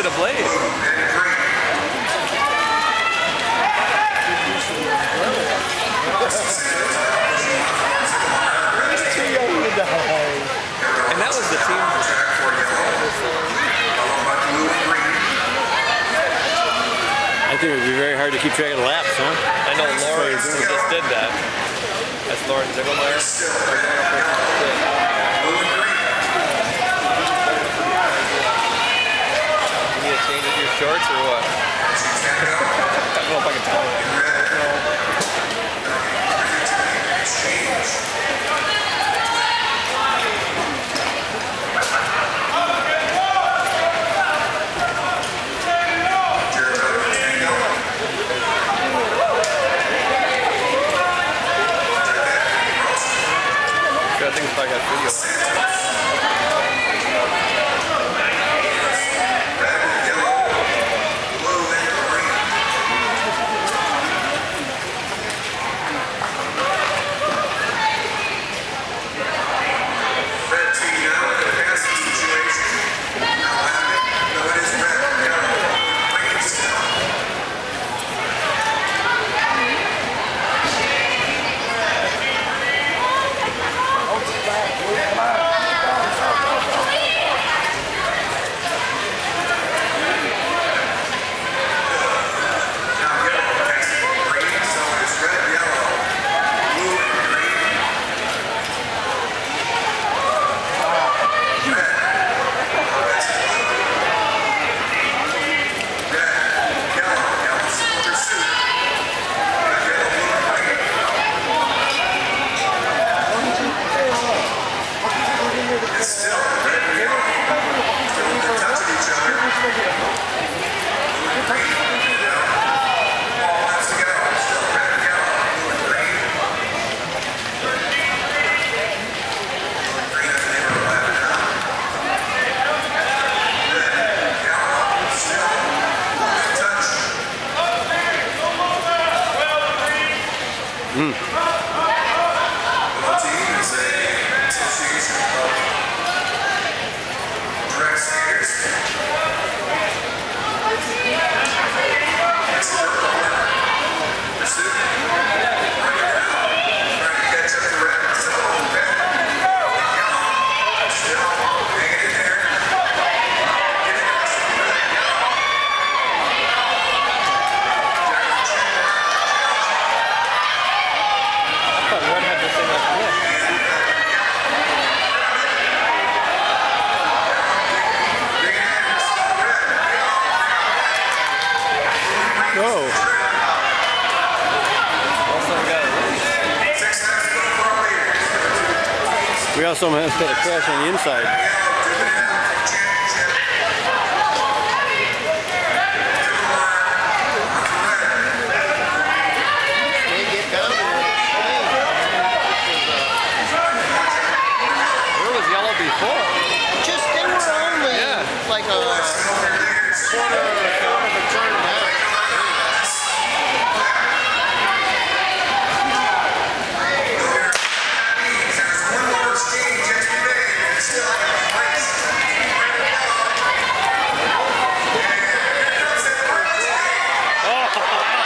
to the blade. And that was the team. I think it would be very hard to keep track of the laps, huh? I know Lawrence just did that. That's Lawrence Ziegelmeyer. You need to change your shorts or what? I don't know if I can tell. I think if I got video. We also had a crash on the inside. Where was yellow before? Just they were only like a quarter of a turn down. Oh!